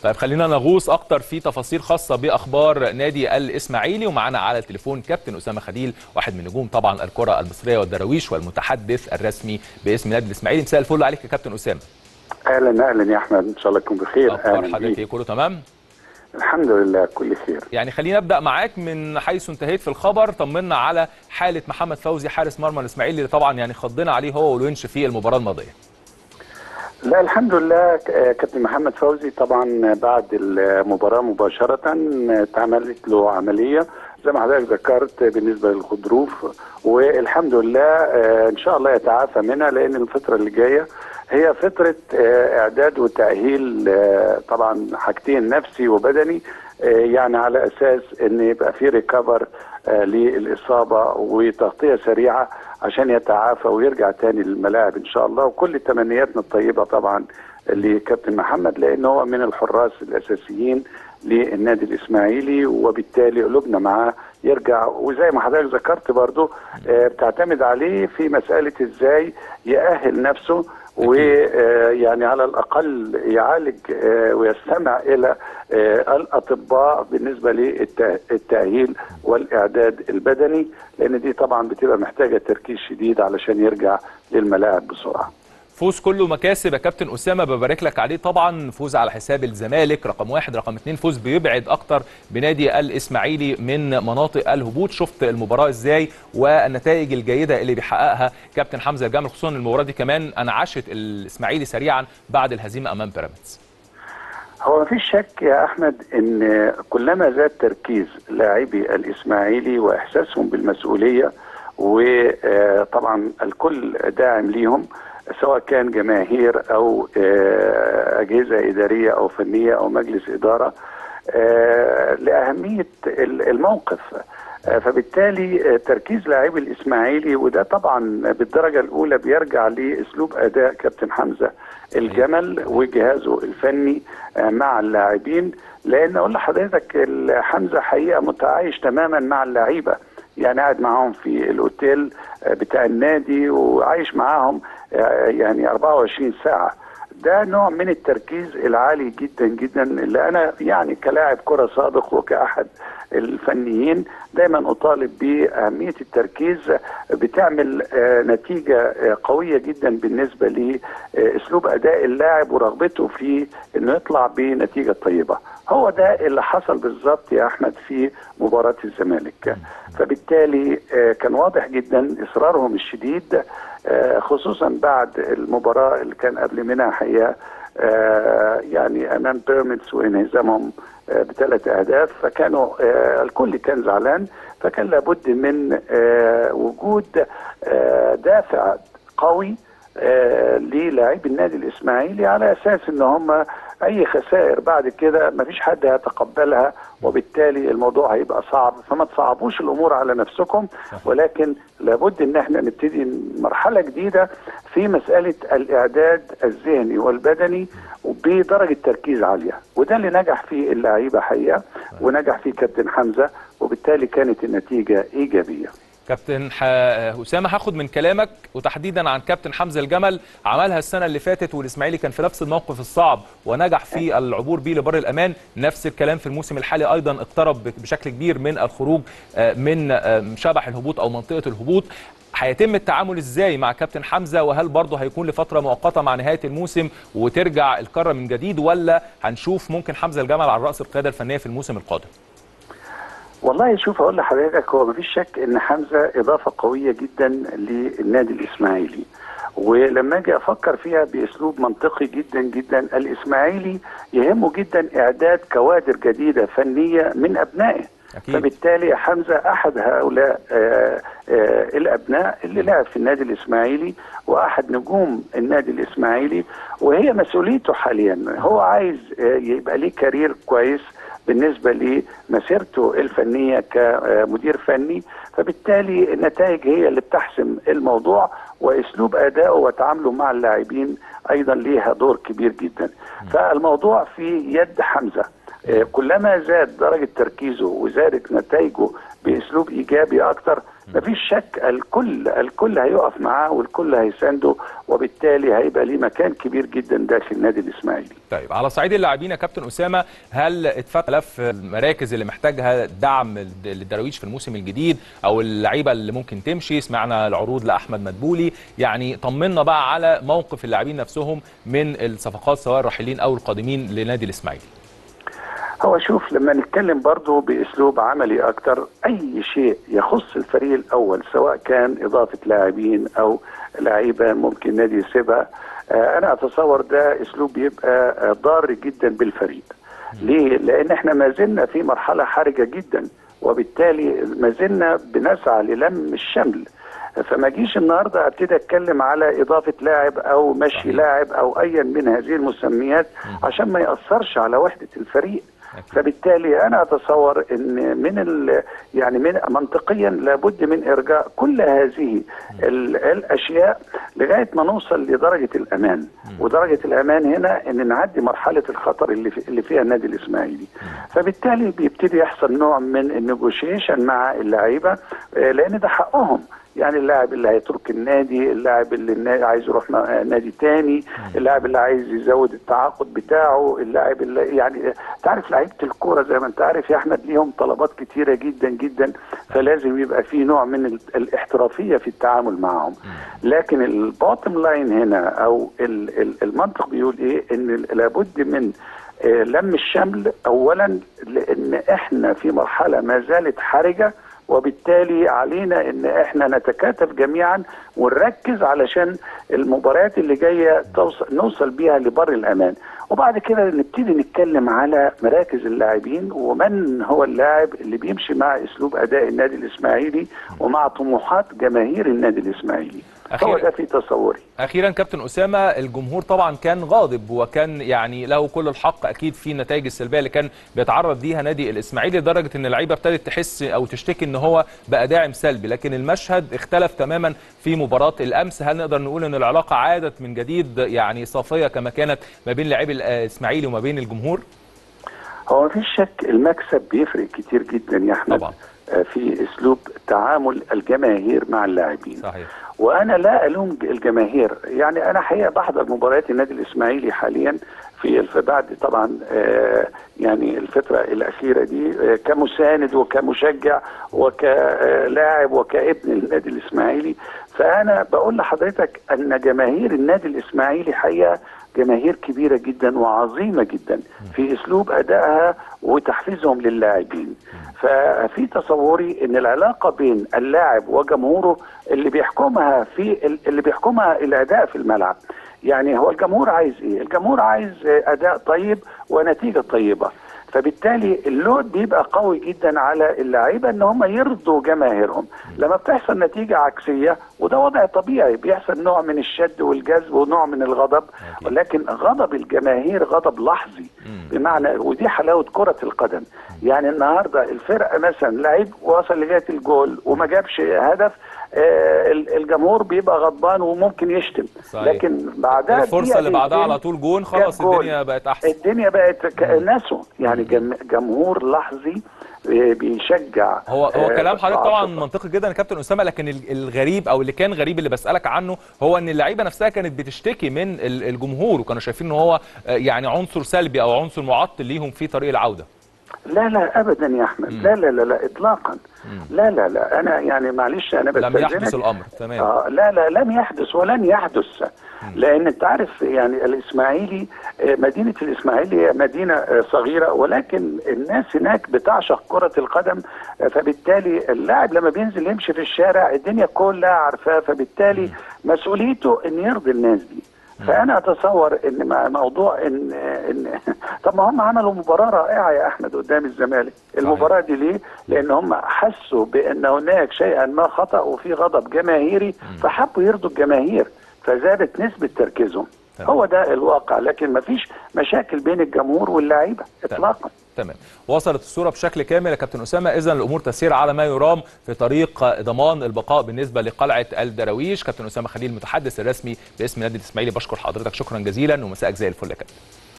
طيب خلينا نغوص اكتر في تفاصيل خاصه باخبار نادي الاسماعيلي، ومعانا على التليفون كابتن اسامه خليل، واحد من نجوم طبعا الكره المصريه والدراويش والمتحدث الرسمي باسم نادي الاسماعيلي. مساء الفل عليك يا كابتن اسامه. اهلا يا احمد، ان شاء الله تكون بخير. اخبار حضرتك ايه؟ كله تمام؟ الحمد لله كل خير. يعني خلينا نبدا معاك من حيث انتهيت في الخبر. طمنا على حاله محمد فوزي حارس مرمى الاسماعيلي اللي طبعا يعني خضنا عليه هو والونش في المباراه الماضيه. لا الحمد لله، كابتن محمد فوزي طبعا بعد المباراه مباشره اتعملت له عمليه زي ما حضرتك ذكرت بالنسبه للغضروف، والحمد لله ان شاء الله يتعافى منها، لان الفتره اللي جايه هي فتره اعداد وتاهيل، طبعا حاجتين نفسي وبدني، يعني على اساس ان يبقى في ريكفر للاصابه وتغطيه سريعه عشان يتعافى ويرجع تاني للملاعب ان شاء الله. وكل تمنياتنا الطيبه طبعا لكابتن محمد، لانه هو من الحراس الاساسيين للنادي الاسماعيلي، وبالتالي قلوبنا معاه يرجع. وزي ما حضرتك ذكرت برضو بتعتمد عليه في مساله ازاي يأهل نفسه، ويعني على الاقل يعالج ويستمع الى الاطباء بالنسبه للتاهيل والاعداد البدني، لان دي طبعا بتبقى محتاجه تركيز شديد علشان يرجع للملاعب بسرعه. فوز كله مكاسب يا كابتن اسامه، ببارك لك عليه طبعا. فوز على حساب الزمالك رقم 1، رقم 2 فوز بيبعد اكتر بنادي الاسماعيلي من مناطق الهبوط. شفت المباراه ازاي والنتائج الجيده اللي بيحققها كابتن حمزه الجمل، خصوصا المباراه دي كمان انعشت الاسماعيلي سريعا بعد الهزيمه امام بيراميدز. هو مفيش شك يا احمد ان كلما زاد تركيز لاعبي الاسماعيلي واحساسهم بالمسؤوليه، وطبعا الكل داعم ليهم سواء كان جماهير او اجهزه اداريه او فنيه او مجلس اداره، لاهميه الموقف. فبالتالي تركيز لاعبي الاسماعيلي، وده طبعا بالدرجه الاولى بيرجع لاسلوب اداء كابتن حمزه الجمل وجهازه الفني مع اللاعبين. لان اقول لحضرتك حمزه حقيقه متعايش تماما مع اللعيبه، يعني قاعد معاهم في الاوتيل بتاع النادي وعايش معاهم يعني 24 ساعه. ده نوع من التركيز العالي جدا جدا، اللي انا يعني كلاعب كره سابق وكاحد الفنيين دايما اطالب باهميه التركيز. بتعمل نتيجه قويه جدا بالنسبه لاسلوب اداء اللاعب ورغبته في انه يطلع بنتيجه طيبه. هو ده اللي حصل بالظبط يا احمد في مباراه الزمالك. فبالتالي كان واضح جدا اصرارهم الشديد، خصوصا بعد المباراه اللي كان قبل منها حقيقه يعني امام بيراميدز وانهزامهم ب3 أهداف، فكانوا الكل كان زعلان. فكان لابد من وجود دافع قوي للاعبي النادي الاسماعيلي، على اساس ان هم اي خسائر بعد كده مفيش حد هيتقبلها، وبالتالي الموضوع هيبقى صعب. فما تصعبوش الامور على نفسكم، ولكن لابد ان احنا نبتدي مرحله جديده في مساله الاعداد الذهني والبدني وبدرجه تركيز عاليه، وده اللي نجح فيه اللعيبه حقيقه ونجح فيه كابتن حمزه، وبالتالي كانت النتيجه ايجابيه. كابتن اسامه، هاخد من كلامك وتحديدا عن كابتن حمزه الجمل. عملها السنه اللي فاتت والاسماعيلي كان في نفس الموقف الصعب ونجح في العبور بيه لبر الامان. نفس الكلام في الموسم الحالي، ايضا اقترب بشكل كبير من الخروج من شبح الهبوط او منطقه الهبوط. هيتم التعامل ازاي مع كابتن حمزه؟ وهل برضه هيكون لفتره مؤقته مع نهايه الموسم وترجع الكره من جديد، ولا هنشوف ممكن حمزه الجمل على راس القياده الفنيه في الموسم القادم؟ والله شوف اقول لحضرتك، هو مفيش شك ان حمزه اضافه قويه جدا للنادي الاسماعيلي، ولما اجي افكر فيها باسلوب منطقي جدا جدا، الاسماعيلي يهمه جدا اعداد كوادر جديده فنيه من ابنائه. أكيد. فبالتالي حمزه احد هؤلاء الابناء اللي لعب في النادي الاسماعيلي واحد نجوم النادي الاسماعيلي، وهي مسؤوليته حاليا. هو عايز يبقى ليه كارير كويس بالنسبه لمسيرته الفنيه كمدير فني، فبالتالي النتائج هي اللي بتحسم الموضوع، واسلوب ادائه وتعامله مع اللاعبين ايضا ليها دور كبير جدا. فالموضوع في يد حمزه، كلما زاد درجه تركيزه وزادت نتائجه باسلوب ايجابي اكتر، مفيش شك الكل هيقف معاه والكل هيسانده، وبالتالي هيبقى ليه مكان كبير جدا داخل النادي الاسماعيلي. طيب على صعيد اللاعبين يا كابتن اسامه، هل اتفتح ملف المراكز اللي محتاجها دعم للدراويش في الموسم الجديد او اللعيبه اللي ممكن تمشي؟ سمعنا العروض لاحمد مدبولي، يعني طمنا بقى على موقف اللاعبين نفسهم من الصفقات سواء الراحلين او القادمين لنادي الاسماعيلي. هو شوف، لما نتكلم برضو باسلوب عملي اكتر، اي شيء يخص الفريق الاول سواء كان اضافه لاعبين او لعيبه ممكن نادي يسيبها، انا اتصور ده اسلوب بيبقى ضار جدا بالفريق. ليه؟ لان احنا ما زلنا في مرحله حرجه جدا، وبالتالي ما زلنا بنسعى للم الشمل. فما جيش النهارده ابتدي اتكلم على اضافه لاعب او مشي لاعب او ايا من هذه المسميات عشان ما ياثرش على وحده الفريق. فبالتالي انا اتصور ان من منطقيا لابد من ارجاء كل هذه الاشياء لغايه ما نوصل لدرجه الامان. ودرجه الامان هنا ان نعدي مرحله الخطر اللي فيها النادي الاسماعيلي. فبالتالي بيبتدي يحصل نوع من النيجوشيشن مع اللعيبه، لان ده حقهم. يعني اللاعب اللي هيترك النادي، اللاعب اللي عايز يروح نادي تاني، اللاعب اللي عايز يزود التعاقد بتاعه، اللاعب اللي يعني تعرف لعيبه الكوره زي ما انت عارف يا احمد ليهم طلبات كتيره جدا جدا، فلازم يبقى في نوع من الاحترافيه في التعامل معهم. لكن البوتم لاين هنا او المنطق بيقول ايه؟ ان لابد من لم الشمل اولا، لان احنا في مرحله ما زالت حرجه، وبالتالي علينا ان احنا نتكاتف جميعا ونركز علشان المباريات اللي جايه نوصل بيها لبر الامان. وبعد كده نبتدي نتكلم على مراكز اللاعبين ومن هو اللاعب اللي بيمشي مع اسلوب اداء النادي الاسماعيلي ومع طموحات جماهير النادي الاسماعيلي. هو ده في تصوري. اخيرا كابتن اسامه، الجمهور طبعا كان غاضب وكان يعني له كل الحق اكيد في النتائج السلبيه اللي كان بيتعرض ليها نادي الاسماعيلي، لدرجه ان اللعيبه ابتدت تحس او تشتكي ان هو بقى داعم سلبي. لكن المشهد اختلف تماما في مباراه الامس. هل نقدر نقول ان العلاقه عادت من جديد يعني صافيه كما كانت ما بين لاعبي الاسماعيلي وما بين الجمهور؟ هو مفيش شك المكسب بيفرق كتير جدا يا احمد طبعا في اسلوب تعامل الجماهير مع اللاعبين. صحيح. وانا لا الوم الجماهير، يعني انا حقيقه بحضر مباريات النادي الاسماعيلي حاليا في بعد طبعا يعني الفتره الاخيره دي كمساند وكمشجع وكلاعب وكابن النادي الاسماعيلي. فانا بقول لحضرتك ان جماهير النادي الاسماعيلي حقيقه جماهير كبيره جدا وعظيمه جدا في اسلوب ادائها وتحفيزهم للاعبين. ففي تصوري ان العلاقه بين اللاعب وجمهوره اللي بيحكمها الاداء في الملعب. يعني هو الجمهور عايز ايه؟ الجمهور عايز اداء طيب ونتيجه طيبه. فبالتالي اللود بيبقى قوي جدا على اللعيبه ان هم يرضوا جماهيرهم. لما بتحصل نتيجه عكسيه وده وضع طبيعي بيحصل نوع من الشد والجذب ونوع من الغضب، ولكن غضب الجماهير غضب لحظي بمعنى، ودي حلاوه كره القدم. يعني النهارده الفرقه مثلا لعيب وصل لغايه الجول وما جابش هدف، الجمهور بيبقى غضبان وممكن يشتم. صحيح. لكن بعدها الفرصه اللي بعدها على طول جون، خلاص الدنيا بقت احسن. الدنيا بقت ناسه يعني جمهور لحظي بيشجع. هو كلام حضرتك طبعا منطقي جدا يا كابتن اسامه، لكن الغريب او اللي كان غريب اللي بسالك عنه هو ان اللعيبه نفسها كانت بتشتكي من الجمهور، وكانوا شايفين ان هو يعني عنصر سلبي او عنصر معطل ليهم في طريق العوده. لا ابدا يا احمد. لا اطلاقا. لا انا يعني معلش انا لم يحدث الامر. تمام. لا لم يحدث ولن يحدث. لان انت عارف يعني الاسماعيلي، مدينه الاسماعيلي مدينه صغيره، ولكن الناس هناك بتعشق كره القدم. فبالتالي اللاعب لما بينزل يمشي في الشارع الدنيا كلها عارفاه، فبالتالي مسؤوليته ان يرضي الناس دي. فانا اتصور ان مع موضوع ان طب ما هم عملوا مباراه رائعه يا احمد قدام الزمالك. المباراه دي ليه؟ لان هم حسوا بان هناك شيئا ما خطا وفي غضب جماهيري، فحبوا يرضوا الجماهير فزادت نسبه تركيزهم. هو ده الواقع، لكن ما فيش مشاكل بين الجمهور واللاعيبه اطلاقا. تمام. وصلت الصوره بشكل كامل يا كابتن اسامه. اذا الامور تسير على ما يرام في طريق ضمان البقاء بالنسبه لقلعه الدراويش. كابتن اسامه خليل المتحدث الرسمي باسم نادي الاسماعيلي، بشكر حضرتك شكرا جزيلا ومساءك زي الفل يا كابتن.